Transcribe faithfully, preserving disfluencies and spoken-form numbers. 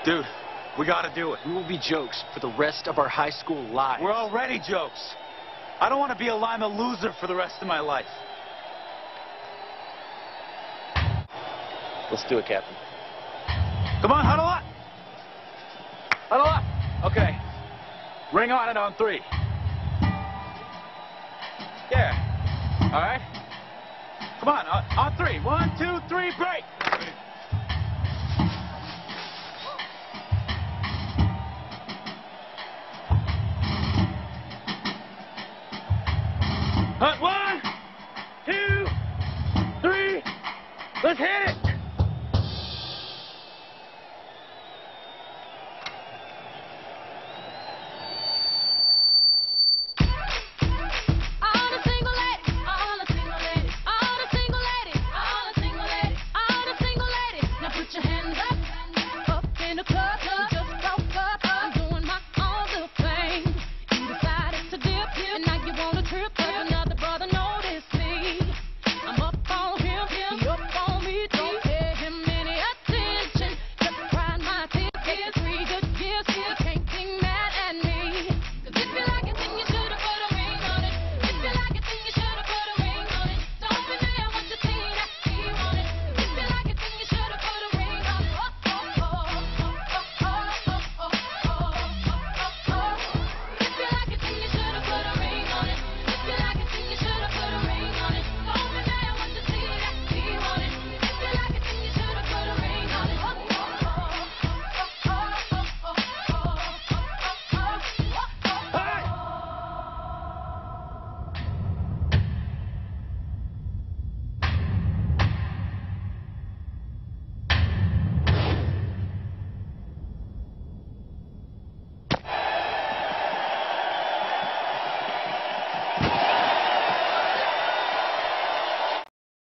Dude, we gotta do it. We will be jokes for the rest of our high school lives. We're already jokes. I don't want to be a Lima loser for the rest of my life. Let's do it, Captain. Come on, huddle up. Huddle up. Okay. Ring on it on three. Yeah. All right. Come on, on, on three. One, two, three, break. One, two, three. Let's hit it.